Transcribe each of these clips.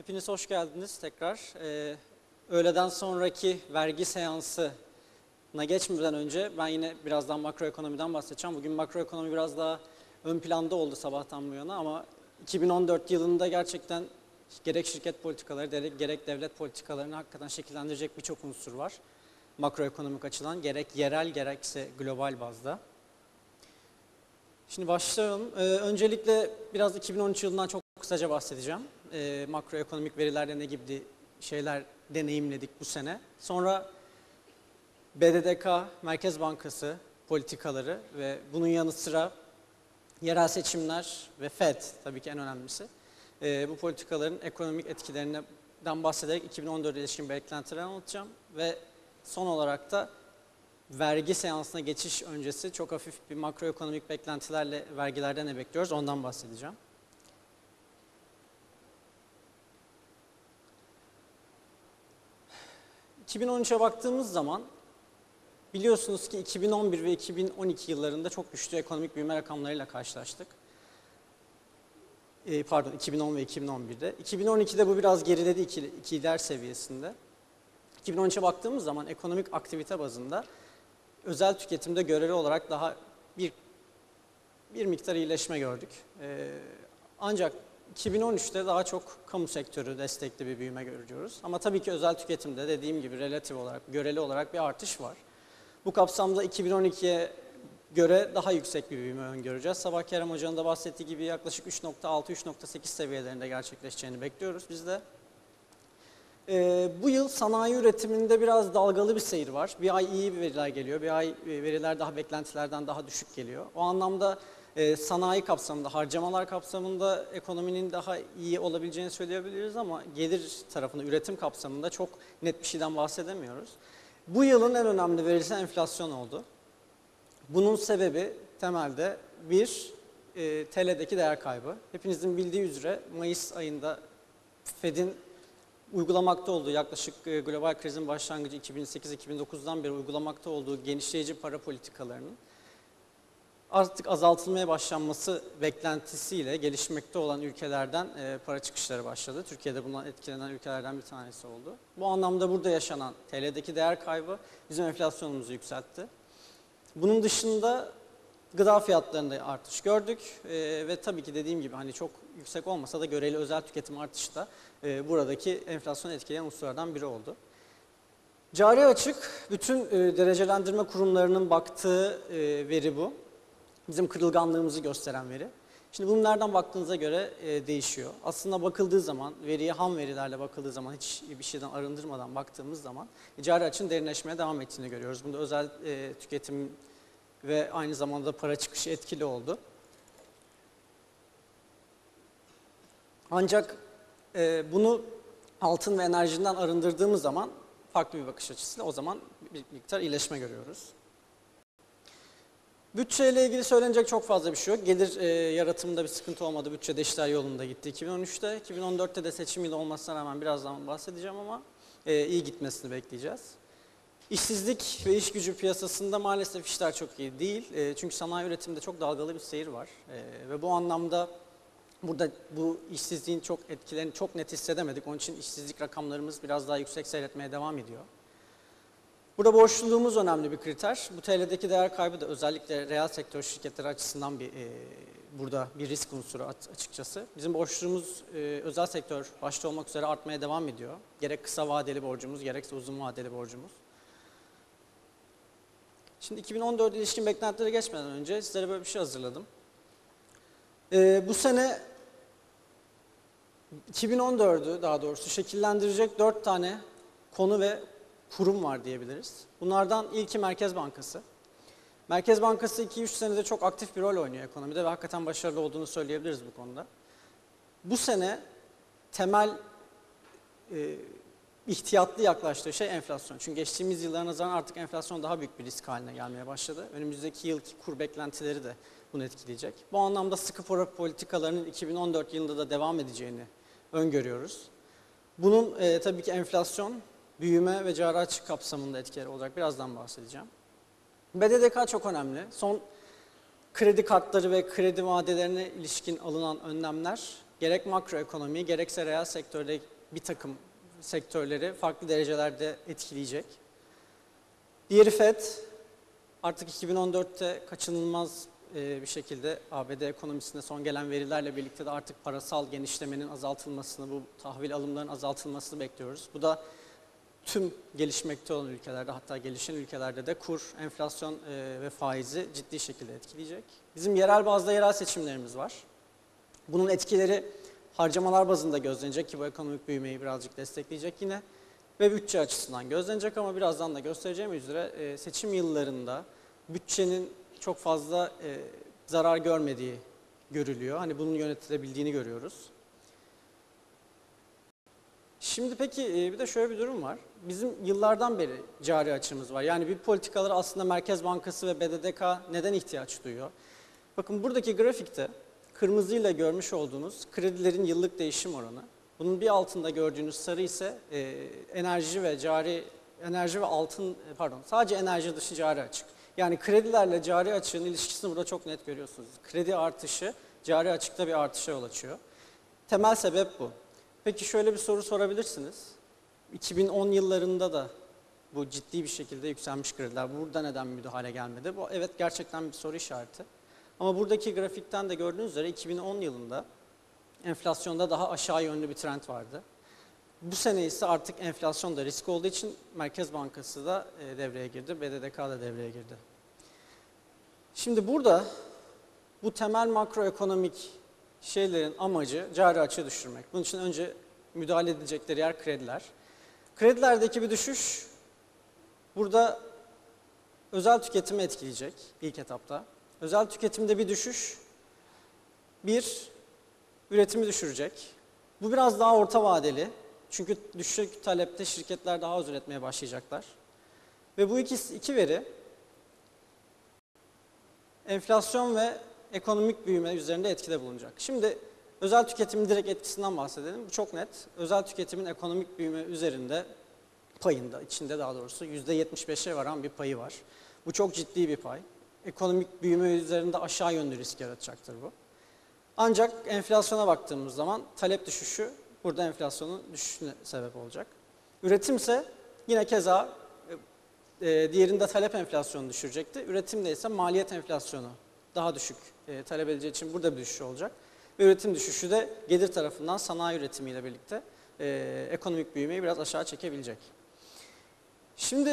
Hepiniz hoş geldiniz tekrar. Öğleden sonraki vergi seansına geçmeden önce ben yine birazdan makroekonomiden bahsedeceğim. Bugün makroekonomi biraz daha ön planda oldu sabahtan bu yana ama 2014 yılında gerçekten gerek şirket politikaları gerek devlet politikalarını hakikaten şekillendirecek birçok unsur var. Makroekonomik açıdan gerek yerel gerekse global bazda. Şimdi başlayalım. Öncelikle biraz 2013 yılından çok kısaca bahsedeceğim. Makroekonomik verilerde ne gibi şeyler deneyimledik bu sene. Sonra BDDK, Merkez Bankası politikaları ve bunun yanı sıra yerel seçimler ve FED tabii ki en önemlisi. Bu politikaların ekonomik etkilerinden bahsederek 2014'e ilişkin beklentileri anlatacağım ve son olarak da vergi seansına geçiş öncesi çok hafif bir makroekonomik beklentilerle vergilerde ne bekliyoruz ondan bahsedeceğim. ...2013'e baktığımız zaman biliyorsunuz ki 2011 ve 2012 yıllarında çok güçlü ekonomik büyüme rakamlarıyla karşılaştık. 2010 ve 2011'de. 2012'de bu biraz geriledi ikiler seviyesinde. 2013'e baktığımız zaman ekonomik aktivite bazında özel tüketimde göreli olarak daha bir miktar iyileşme gördük. Ancak 2013'te daha çok kamu sektörü destekli bir büyüme görüyoruz. Ama tabii ki özel tüketimde dediğim gibi relatif olarak, göreli olarak bir artış var. Bu kapsamda 2012'ye göre daha yüksek bir büyüme öngöreceğiz. Sabah Kerem Hoca'nın da bahsettiği gibi yaklaşık 3.6-3.8 seviyelerinde gerçekleşeceğini bekliyoruz biz de. Bu yıl sanayi üretiminde biraz dalgalı bir seyir var. Bir ay iyi veriler geliyor, bir ay veriler daha beklentilerden daha düşük geliyor. O anlamda sanayi kapsamında, harcamalar kapsamında ekonominin daha iyi olabileceğini söyleyebiliriz ama gelir tarafında, üretim kapsamında çok net bir şeyden bahsedemiyoruz. Bu yılın en önemli verisi enflasyon oldu. Bunun sebebi temelde TL'deki değer kaybı. Hepinizin bildiği üzere Mayıs ayında Fed'in uygulamakta olduğu yaklaşık global krizin başlangıcı 2008-2009'dan beri uygulamakta olduğu genişleyici para politikalarının artık azaltılmaya başlanması beklentisiyle gelişmekte olan ülkelerden para çıkışları başladı. Türkiye'de bundan etkilenen ülkelerden bir tanesi oldu. Bu anlamda burada yaşanan TL'deki değer kaybı bizim enflasyonumuzu yükseltti. Bunun dışında gıda fiyatlarında artış gördük ve tabii ki dediğim gibi hani çok yüksek olmasa da göreli özel tüketim artışı da buradaki enflasyonu etkileyen unsurlardan biri oldu. Cari açık bütün derecelendirme kurumlarının baktığı veri bu. Bizim kırılganlığımızı gösteren veri. Şimdi bunlardan baktığınıza göre değişiyor. Aslında bakıldığı zaman, veriye ham verilerle bakıldığı zaman, hiç bir şeyden arındırmadan baktığımız zaman cari açığın derinleşmeye devam ettiğini görüyoruz. Bunda özel tüketim ve aynı zamanda para çıkışı etkili oldu. Ancak bunu altın ve enerjiden arındırdığımız zaman farklı bir bakış açısıyla o zaman bir miktar iyileşme görüyoruz. Bütçeyle ilgili söylenecek çok fazla bir şey yok. Gelir yaratımında bir sıkıntı olmadı. Bütçede işler yolunda gitti 2013'te. 2014'te de seçim yılı olmasına rağmen birazdan bahsedeceğim ama iyi gitmesini bekleyeceğiz. İşsizlik ve iş gücü piyasasında maalesef işler çok iyi değil. Çünkü sanayi üretiminde çok dalgalı bir seyir var. Ve bu anlamda burada bu işsizliğin çok etkilerini çok net hissedemedik. Onun için işsizlik rakamlarımız biraz daha yüksek seyretmeye devam ediyor. Burada borçluluğumuz önemli bir kriter. Bu TL'deki değer kaybı da özellikle reel sektör şirketleri açısından burada bir risk unsuru açıkçası. Bizim borçluluğumuz özel sektör başta olmak üzere artmaya devam ediyor. Gerek kısa vadeli borcumuz gerekse uzun vadeli borcumuz. Şimdi 2014'e ilişkin beklentilere geçmeden önce sizlere böyle bir şey hazırladım. Bu sene 2014'ü daha doğrusu şekillendirecek 4 tane konu ve kurum var diyebiliriz. Bunlardan ilki Merkez Bankası. Merkez Bankası 2-3 senede çok aktif bir rol oynuyor ekonomide ve hakikaten başarılı olduğunu söyleyebiliriz bu konuda. Bu sene temel ihtiyatlı yaklaştığı şey enflasyon. Çünkü geçtiğimiz yıllara nazaran artık enflasyon daha büyük bir risk haline gelmeye başladı. Önümüzdeki yılki kur beklentileri de bunu etkileyecek. Bu anlamda sıkı para politikalarının 2014 yılında da devam edeceğini öngörüyoruz. Bunun tabii ki enflasyon, büyüme ve cari açık kapsamında etkileri olacak. Birazdan bahsedeceğim. BDDK çok önemli. Son kredi kartları ve kredi vadelerine ilişkin alınan önlemler gerek makroekonomi gerekse reel sektörde bir takım sektörleri farklı derecelerde etkileyecek. Diğeri FED, artık 2014'te kaçınılmaz bir şekilde ABD ekonomisinde son gelen verilerle birlikte de artık parasal genişlemenin azaltılmasını, bu tahvil alımlarının azaltılmasını bekliyoruz. Bu da tüm gelişmekte olan ülkelerde, hatta gelişen ülkelerde de kur, enflasyon ve faizi ciddi şekilde etkileyecek. Bizim yerel bazda yerel seçimlerimiz var. Bunun etkileri harcamalar bazında gözlenecek ki bu ekonomik büyümeyi birazcık destekleyecek yine. Ve bütçe açısından gözlenecek ama birazdan da göstereceğim üzere seçim yıllarında bütçenin çok fazla zarar görmediği görülüyor. Hani bunun yönetilebildiğini görüyoruz. Şimdi peki bir de şöyle bir durum var. Bizim yıllardan beri cari açığımız var. Yani bir politikalara aslında Merkez Bankası ve BDDK neden ihtiyaç duyuyor? Bakın buradaki grafikte kırmızıyla görmüş olduğunuz kredilerin yıllık değişim oranı. Bunun bir altında gördüğünüz sarı ise enerji ve altın, sadece enerji dışı cari açık. Yani kredilerle cari açığın ilişkisini burada çok net görüyorsunuz. Kredi artışı cari açıkta bir artışa yol açıyor. Temel sebep bu. Peki şöyle bir soru sorabilirsiniz. 2010 yıllarında da bu ciddi bir şekilde yükselmiş krediler. Burada neden müdahale gelmedi? Bu evet gerçekten bir soru işareti. Ama buradaki grafikten de gördüğünüz üzere 2010 yılında enflasyonda daha aşağı yönlü bir trend vardı. Bu sene ise artık enflasyon da risk olduğu için Merkez Bankası da devreye girdi, BDDK da devreye girdi. Şimdi burada bu temel makroekonomik şeylerin amacı cari açığı düşürmek. Bunun için önce müdahale edilecekleri yer krediler. Kredilerdeki bir düşüş burada özel tüketimi etkileyecek ilk etapta. Özel tüketimde bir düşüş, üretimi düşürecek. Bu biraz daha orta vadeli. Çünkü düşük talepte şirketler daha az üretmeye başlayacaklar. Ve bu iki veri enflasyon ve ekonomik büyüme üzerinde etkide bulunacak. Şimdi özel tüketimin direkt etkisinden bahsedelim. Bu çok net. Özel tüketimin ekonomik büyüme üzerinde payında, içinde daha doğrusu %75'e varan bir payı var. Bu çok ciddi bir pay. Ekonomik büyüme üzerinde aşağı yönlü risk yaratacaktır bu. Ancak enflasyona baktığımız zaman talep düşüşü burada enflasyonun düşüşüne sebep olacak. Üretimse yine keza diğerinde talep enflasyonu düşürecekti. Üretimde ise maliyet enflasyonu daha düşük talep edileceği için burada bir düşüş olacak. Ve üretim düşüşü de gelir tarafından sanayi üretimiyle birlikte ekonomik büyümeyi biraz aşağı çekebilecek. Şimdi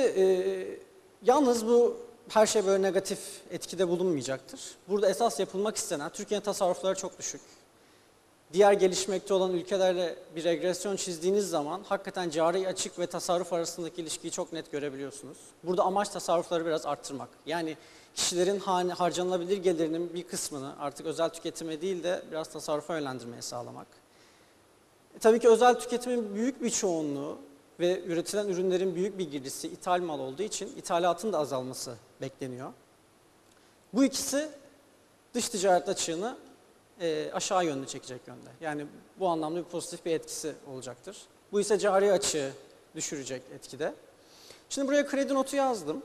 yalnız bu her şey böyle negatif etkide bulunmayacaktır. Burada esas yapılmak istenen, Türkiye'nin tasarrufları çok düşük. Diğer gelişmekte olan ülkelerle bir regresyon çizdiğiniz zaman hakikaten cari açık ve tasarruf arasındaki ilişkiyi çok net görebiliyorsunuz. Burada amaç tasarrufları biraz arttırmak. Yani kişilerin harcanılabilir gelirinin bir kısmını artık özel tüketime değil de biraz tasarrufa yönlendirmeye sağlamak. Tabii ki özel tüketimin büyük bir çoğunluğu ve üretilen ürünlerin büyük bir girdisi ithal mal olduğu için ithalatın da azalması bekleniyor. Bu ikisi dış ticaret açığını aşağı yönlü çekecek yönde. Yani bu anlamda bir pozitif bir etkisi olacaktır. Bu ise cari açığı düşürecek etkide. Şimdi buraya kredi notu yazdım.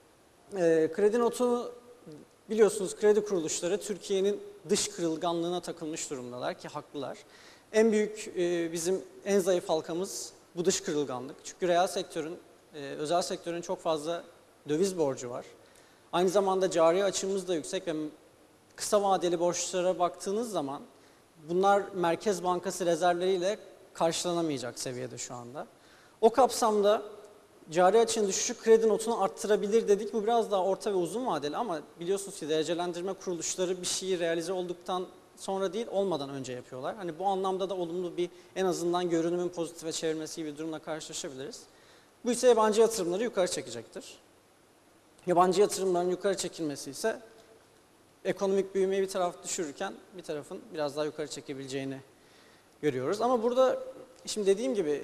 Kredi notunu biliyorsunuz kredi kuruluşları Türkiye'nin dış kırılganlığına takılmış durumdalar ki haklılar. En büyük bizim en zayıf halkamız bu dış kırılganlık. Çünkü reel sektörün, özel sektörün çok fazla döviz borcu var. Aynı zamanda cari açığımız da yüksek ve kısa vadeli borçlara baktığınız zaman bunlar Merkez Bankası rezervleriyle karşılanamayacak seviyede şu anda. O kapsamda cari açığın düşüşü kredi notunu arttırabilir dedik. Bu biraz daha orta ve uzun vadeli ama biliyorsunuz ki derecelendirme kuruluşları bir şeyi realize olduktan sonra değil olmadan önce yapıyorlar. Hani bu anlamda da olumlu bir en azından görünümün pozitife çevirmesi gibi bir durumla karşılaşabiliriz. Bu ise yabancı yatırımları yukarı çekecektir. Yabancı yatırımların yukarı çekilmesi ise ekonomik büyümeyi bir taraf düşürürken bir tarafın biraz daha yukarı çekebileceğini görüyoruz. Ama burada şimdi dediğim gibi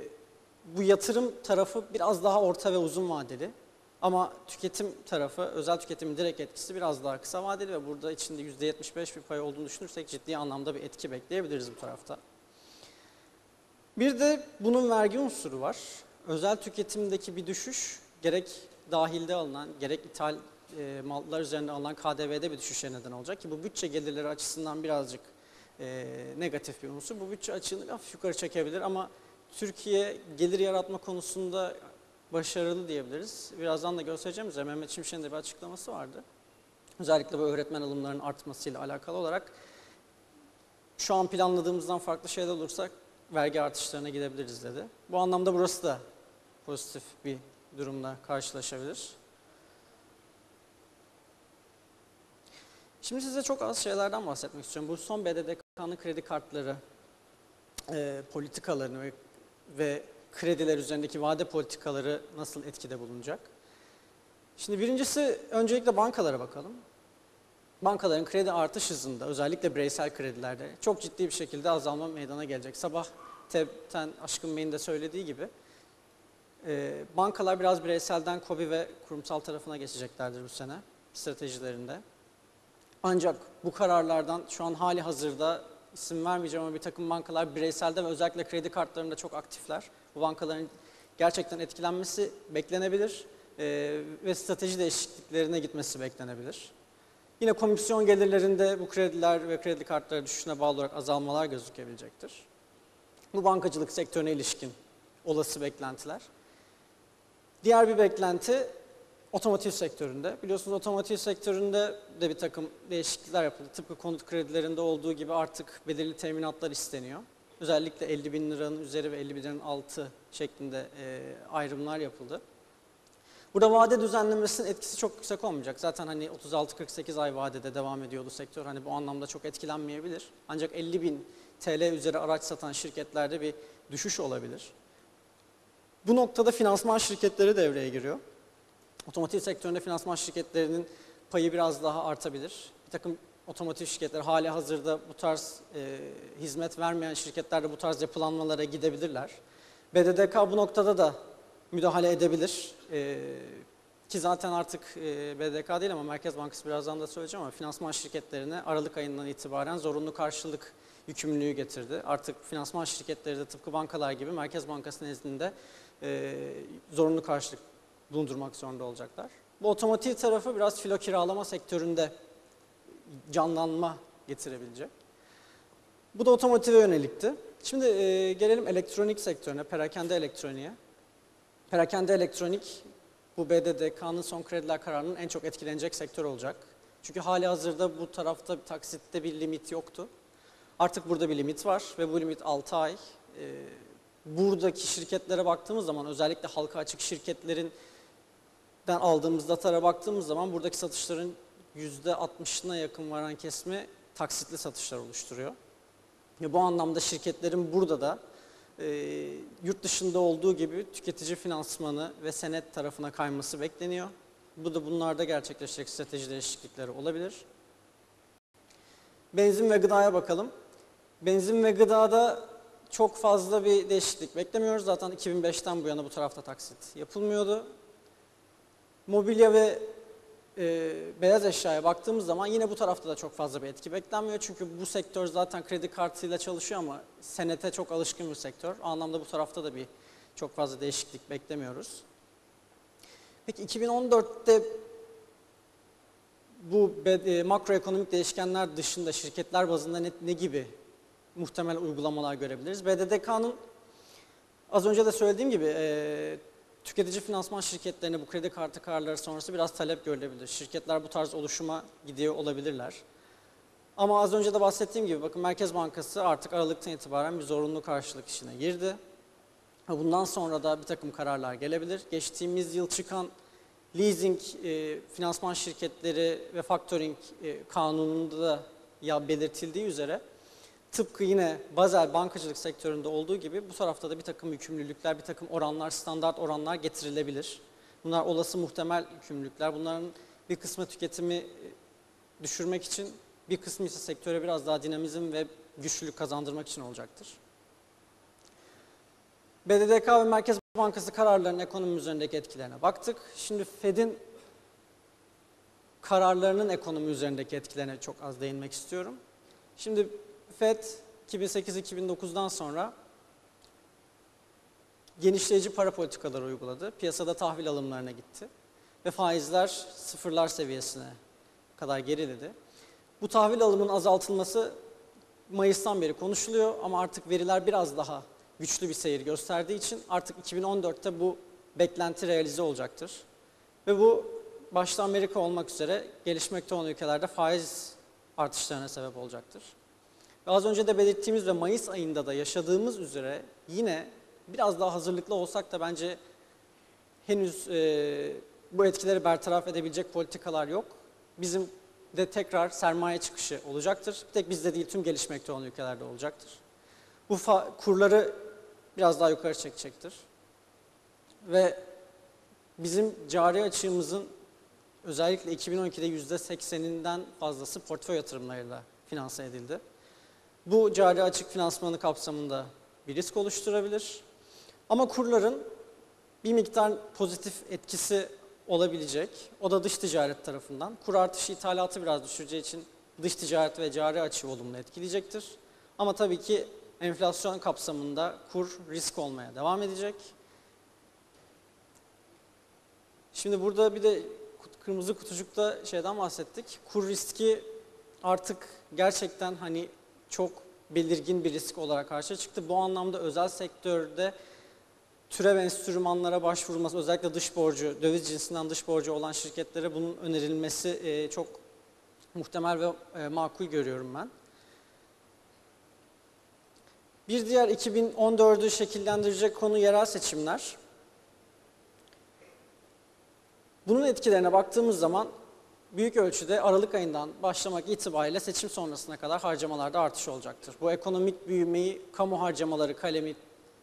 bu yatırım tarafı biraz daha orta ve uzun vadeli. Ama tüketim tarafı, özel tüketimin direkt etkisi biraz daha kısa vadeli ve burada içinde %75 bir pay olduğunu düşünürsek ciddi anlamda bir etki bekleyebiliriz bu tarafta. Bir de bunun vergi unsuru var. Özel tüketimdeki bir düşüş gerek dahilde alınan gerek ithal mallar üzerinde alınan KDV'de bir düşüşe neden olacak ki bu bütçe gelirleri açısından birazcık negatif bir unsur. Bu bütçe açığını hafif yukarı çekebilir ama Türkiye gelir yaratma konusunda başarılı diyebiliriz. Birazdan da göstereceğim üzere Mehmet Şimşek'in de bir açıklaması vardı. Özellikle bu öğretmen alımlarının artmasıyla alakalı olarak şu an planladığımızdan farklı şeyler olursa vergi artışlarına gidebiliriz dedi. Bu anlamda burası da pozitif bir durumla karşılaşabilir. Şimdi size çok az şeylerden bahsetmek istiyorum. Bu son BDDK'nın kredi kartları politikalarını ve krediler üzerindeki vade politikaları nasıl etkide bulunacak? Şimdi birincisi öncelikle bankalara bakalım. Bankaların kredi artış hızında özellikle bireysel kredilerde çok ciddi bir şekilde azalma meydana gelecek. Sabah TEB'ten Aşkın Bey'in de söylediği gibi bankalar biraz bireyselden KOBİ ve kurumsal tarafına geçeceklerdir bu sene stratejilerinde. Ancak bu kararlardan şu an hali hazırda isim vermeyeceğim ama bir takım bankalar bireyselde ve özellikle kredi kartlarında çok aktifler. Bu bankaların gerçekten etkilenmesi beklenebilir ve strateji değişikliklerine gitmesi beklenebilir. Yine komisyon gelirlerinde bu krediler ve kredi kartları düşüşüne bağlı olarak azalmalar gözükebilecektir. Bu bankacılık sektörüne ilişkin olası beklentiler. Diğer bir beklenti otomotiv sektöründe. Biliyorsunuz otomotiv sektöründe de bir takım değişiklikler yapıldı. Tıpkı konut kredilerinde olduğu gibi artık belirli teminatlar isteniyor. Özellikle 50 bin liranın üzeri ve 50 bin liranın altı şeklinde ayrımlar yapıldı. Burada vade düzenlemesinin etkisi çok yüksek olmayacak. Zaten hani 36-48 ay vadede devam ediyordu sektör. Hani bu anlamda çok etkilenmeyebilir. Ancak 50 bin TL üzeri araç satan şirketlerde bir düşüş olabilir. Bu noktada finansman şirketleri devreye giriyor. Otomotiv sektöründe finansman şirketlerinin payı biraz daha artabilir. Bir takım otomotiv şirketleri hali hazırda bu tarz hizmet vermeyen şirketler de bu tarz yapılanmalara gidebilirler. BDDK bu noktada da müdahale edebilir. Ki zaten artık BDDK değil ama Merkez Bankası birazdan da söyleyeceğim ama finansman şirketlerine Aralık ayından itibaren zorunlu karşılık yükümlülüğü getirdi. Artık finansman şirketleri de tıpkı bankalar gibi Merkez Bankası nezdinde zorunlu karşılık bulundurmak zorunda olacaklar. Bu otomotiv tarafı biraz filo kiralama sektöründe canlanma getirebilecek. Bu da otomotive yönelikti. Şimdi gelelim elektronik sektörüne, perakende elektroniğe. Perakende elektronik bu BDDK'nın son krediler kararının en çok etkilenecek sektör olacak. Çünkü hali hazırda bu tarafta taksitte bir limit yoktu. Artık burada bir limit var ve bu limit 6 ay. Buradaki şirketlere baktığımız zaman özellikle halka açık şirketlerinden aldığımız datalara baktığımız zaman buradaki satışların %60'ına yakın varan kesimi taksitli satışlar oluşturuyor. Ve bu anlamda şirketlerin burada da yurt dışında olduğu gibi tüketici finansmanı ve senet tarafına kayması bekleniyor. Bu da bunlarda gerçekleşecek strateji değişiklikleri olabilir. Benzin ve gıdaya bakalım. Benzin ve gıdada çok fazla bir değişiklik beklemiyoruz. Zaten 2005'ten bu yana bu tarafta taksit yapılmıyordu. Mobilya ve beyaz eşyaya baktığımız zaman yine bu tarafta da çok fazla bir etki beklenmiyor. Çünkü bu sektör zaten kredi kartıyla çalışıyor ama senete çok alışkın bir sektör. O anlamda bu tarafta da bir çok fazla değişiklik beklemiyoruz. Peki 2014'te bu makroekonomik değişkenler dışında şirketler bazında ne gibi muhtemel uygulamalar görebiliriz? BDDK'nın az önce de söylediğim gibi tüketici finansman şirketlerine bu kredi kartı kararları sonrası biraz talep görülebilir. Şirketler bu tarz oluşuma gidiyor olabilirler. Ama az önce de bahsettiğim gibi bakın Merkez Bankası artık Aralık'tan itibaren bir zorunlu karşılık işine girdi. Bundan sonra da bir takım kararlar gelebilir. Geçtiğimiz yıl çıkan leasing, finansman şirketleri ve factoring kanununda da belirtildiği üzere tıpkı yine Basel bankacılık sektöründe olduğu gibi bu tarafta da bir takım yükümlülükler, bir takım oranlar, standart oranlar getirilebilir. Bunlar olası muhtemel yükümlülükler. Bunların bir kısmı tüketimi düşürmek için, bir kısmı ise sektöre biraz daha dinamizm ve güçlülük kazandırmak için olacaktır. BDDK ve Merkez Bankası kararlarının ekonomi üzerindeki etkilerine baktık. Şimdi Fed'in kararlarının ekonomi üzerindeki etkilerine çok az değinmek istiyorum. Şimdi Fed 2008-2009'dan sonra genişleyici para politikaları uyguladı. Piyasada tahvil alımlarına gitti ve faizler sıfırlar seviyesine kadar geriledi. Bu tahvil alımının azaltılması Mayıs'tan beri konuşuluyor ama artık veriler biraz daha güçlü bir seyir gösterdiği için artık 2014'te bu beklenti realize olacaktır. Ve bu başta Amerika olmak üzere gelişmekte olan ülkelerde faiz artışlarına sebep olacaktır. Ve az önce de belirttiğimiz ve Mayıs ayında da yaşadığımız üzere yine biraz daha hazırlıklı olsak da bence henüz bu etkileri bertaraf edebilecek politikalar yok. Bizim de tekrar sermaye çıkışı olacaktır. Bir tek bizde değil, tüm gelişmekte olan ülkelerde olacaktır. Bu kurları biraz daha yukarı çekecektir. Ve bizim cari açığımızın özellikle 2012'de %80'inden fazlası portföy yatırımlarıyla finanse edildi. Bu cari açık finansmanı kapsamında bir risk oluşturabilir. Ama kurların bir miktar pozitif etkisi olabilecek. O da dış ticaret tarafından. Kur artışı ithalatı biraz düşüreceği için dış ticaret ve cari açığı olumlu etkileyecektir. Ama tabii ki enflasyon kapsamında kur risk olmaya devam edecek. Şimdi burada bir de kırmızı kutucukta şeyden bahsettik. Kur riski artık gerçekten hani çok belirgin bir risk olarak karşıya çıktı. Bu anlamda özel sektörde türev enstrümanlara başvurulması, özellikle dış borcu, döviz cinsinden dış borcu olan şirketlere bunun önerilmesi çok muhtemel ve makul görüyorum ben. Bir diğer 2014'ü şekillendirecek konu yerel seçimler. Bunun etkilerine baktığımız zaman büyük ölçüde Aralık ayından başlamak itibariyle seçim sonrasına kadar harcamalarda artış olacaktır. Bu ekonomik büyümeyi kamu harcamaları kalemi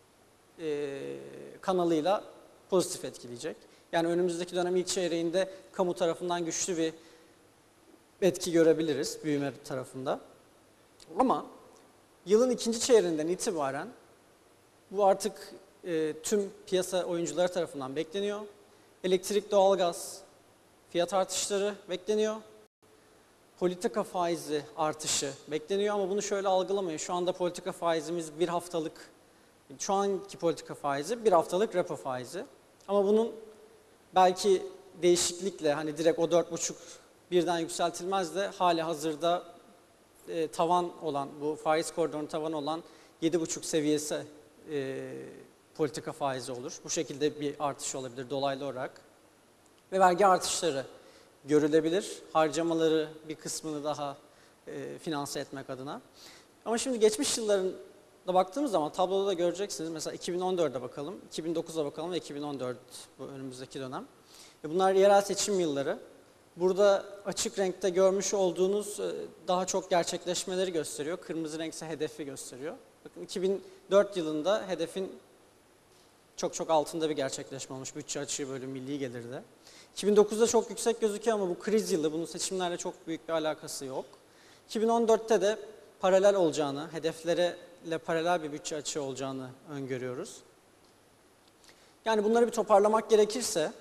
kanalıyla pozitif etkileyecek. Yani önümüzdeki dönem ilk çeyreğinde kamu tarafından güçlü bir etki görebiliriz büyüme tarafında. Ama yılın ikinci çeyreğinden itibaren bu artık tüm piyasa oyuncuları tarafından bekleniyor. Elektrik, doğalgaz fiyat artışları bekleniyor. Politika faizi artışı bekleniyor ama bunu şöyle algılamayın. Şu anda politika faizimiz bir haftalık, şu anki politika faizi bir haftalık repo faizi. Ama bunun belki değişiklikle hani direkt o 4,5 birden yükseltilmez de hali hazırda tavan olan, bu faiz koridorunun tavanı olan 7,5 seviyesi politika faizi olur. Bu şekilde bir artış olabilir dolaylı olarak. Ve vergi artışları görülebilir. Harcamaları bir kısmını daha finanse etmek adına. Ama şimdi geçmiş yılların da baktığımız zaman tabloda da göreceksiniz. Mesela 2014'e bakalım, 2009'a bakalım ve 2014 bu önümüzdeki dönem. Bunlar yerel seçim yılları. Burada açık renkte görmüş olduğunuz daha çok gerçekleşmeleri gösteriyor. Kırmızı renk ise hedefi gösteriyor. Bakın 2004 yılında hedefin çok altında bir gerçekleşme olmuş. Bütçe açığı bölü milli gelirde. 2009'da çok yüksek gözüküyor ama bu kriz yılı, bunun seçimlerle çok büyük bir alakası yok. 2014'te de paralel olacağını, hedeflerle paralel bir bütçe açığı olacağını öngörüyoruz. Yani bunları bir toparlamak gerekirse,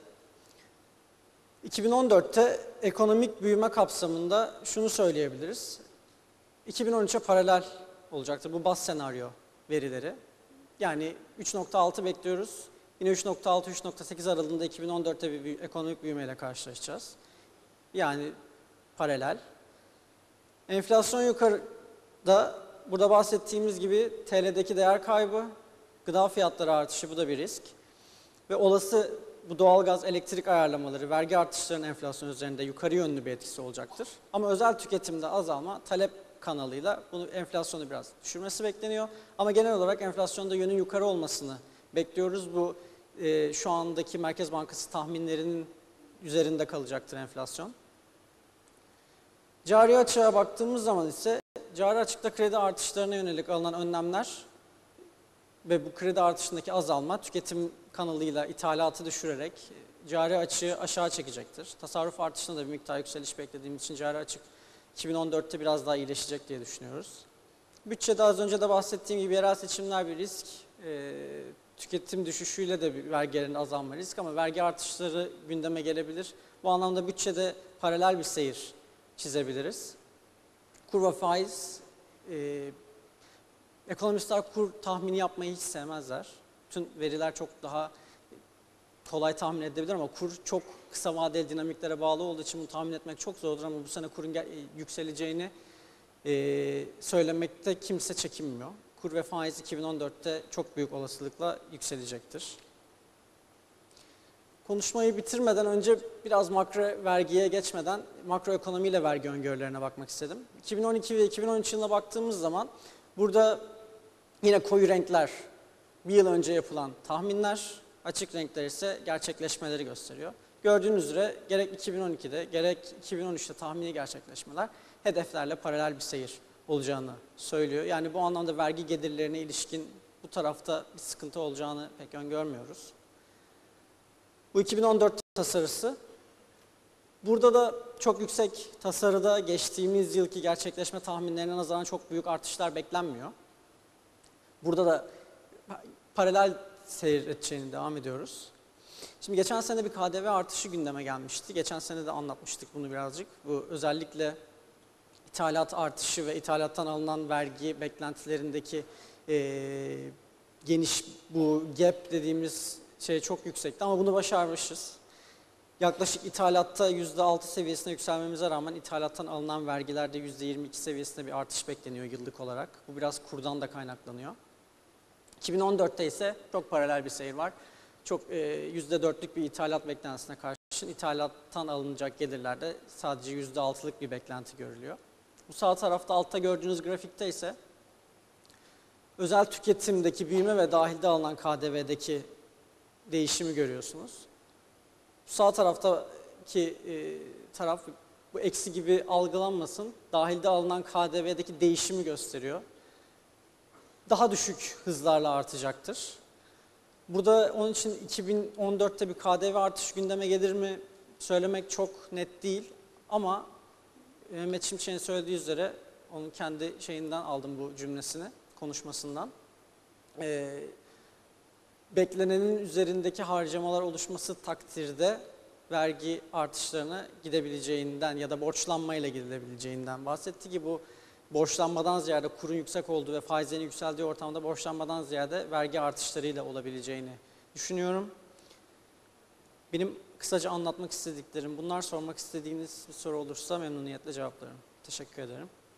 2014'te ekonomik büyüme kapsamında şunu söyleyebiliriz. 2013'e paralel olacaktır bu baz senaryo verileri. Yani 3,6 bekliyoruz. Yine 3,6-3,8 aralığında 2014'te bir ekonomik büyümeyle karşılaşacağız. Yani paralel. Enflasyon yukarıda, burada bahsettiğimiz gibi TL'deki değer kaybı, gıda fiyatları artışı, bu da bir risk. Ve olası bu doğalgaz, elektrik ayarlamaları, vergi artışlarının enflasyon üzerinde yukarı yönlü bir etkisi olacaktır. Ama özel tüketimde azalma, talep kanalıyla bunu enflasyonu biraz düşürmesi bekleniyor. Ama genel olarak enflasyonda yönün yukarı olmasını bekliyoruz. Bu şu andaki Merkez Bankası tahminlerinin üzerinde kalacaktır enflasyon. Cari açığa baktığımız zaman ise cari açıkta kredi artışlarına yönelik alınan önlemler ve bu kredi artışındaki azalma tüketim kanalıyla ithalatı düşürerek cari açığı aşağı çekecektir. Tasarruf artışında da bir miktar yükseliş beklediğimiz için cari açık 2014'te biraz daha iyileşecek diye düşünüyoruz. Bütçede az önce de bahsettiğim gibi yerel seçimler bir risk. Tüketim düşüşüyle de bir vergilerin azalma risk ama vergi artışları gündeme gelebilir. Bu anlamda bütçede paralel bir seyir çizebiliriz. Kur ve faiz, ekonomistler kur tahmini yapmayı hiç sevmezler. Bütün veriler çok daha kolay tahmin edilebilir ama kur çok kısa vadeli dinamiklere bağlı olduğu için bunu tahmin etmek çok zordur ama bu sene kurun yükseleceğini söylemekte kimse çekinmiyor. Kur ve faiz 2014'te çok büyük olasılıkla yükselecektir. Konuşmayı bitirmeden önce biraz makro vergiye geçmeden makroekonomiyle vergi öngörülerine bakmak istedim. 2012 ve 2013 yılına baktığımız zaman burada yine koyu renkler bir yıl önce yapılan tahminler, açık renkler ise gerçekleşmeleri gösteriyor. Gördüğünüz üzere gerek 2012'de gerek 2013'te tahmini gerçekleşmeler hedeflerle paralel bir seyir olacağını söylüyor. Yani bu anlamda vergi gelirlerine ilişkin bu tarafta bir sıkıntı olacağını pek öngörmüyoruz. Bu 2014 tasarısı. Burada da çok yüksek tasarıda geçtiğimiz yılki gerçekleşme tahminlerine nazaran çok büyük artışlar beklenmiyor. Burada da paralel seyredeceğini devam ediyoruz. Şimdi geçen sene bir KDV artışı gündeme gelmişti. Geçen sene de anlatmıştık bunu birazcık. Bu özellikle ithalat artışı ve ithalattan alınan vergi beklentilerindeki geniş bu gap dediğimiz şey çok yüksekti ama bunu başarmışız. Yaklaşık ithalatta %6 seviyesine yükselmemize rağmen ithalattan alınan vergilerde %22 seviyesinde bir artış bekleniyor yıllık olarak. Bu biraz kurdan da kaynaklanıyor. 2014'te ise çok paralel bir seyir var. Çok %4'lük bir ithalat beklentisine karşın ithalattan alınacak gelirlerde sadece %6'lık bir beklenti görülüyor. Bu sağ tarafta altta gördüğünüz grafikte ise özel tüketimdeki büyüme ve dahilde alınan KDV'deki değişimi görüyorsunuz. Sağ taraftaki taraf bu eksi gibi algılanmasın. Dahilde alınan KDV'deki değişimi gösteriyor. Daha düşük hızlarla artacaktır. Burada onun için 2014'te bir KDV artışı gündeme gelir mi söylemek çok net değil. Ama Mehmet Şimşek'in söylediği üzere onun kendi şeyinden aldım bu cümlesini, konuşmasından. Beklenenin üzerindeki harcamalar oluşması takdirde vergi artışlarına gidebileceğinden ya da borçlanmayla gidilebileceğinden bahsetti ki bu borçlanmadan ziyade kurun yüksek olduğu ve faizlerin yükseldiği ortamda borçlanmadan ziyade vergi artışlarıyla olabileceğini düşünüyorum. Benim kısaca anlatmak istediklerim bunlar. Sormak istediğiniz bir soru olursa memnuniyetle cevaplarım. Teşekkür ederim.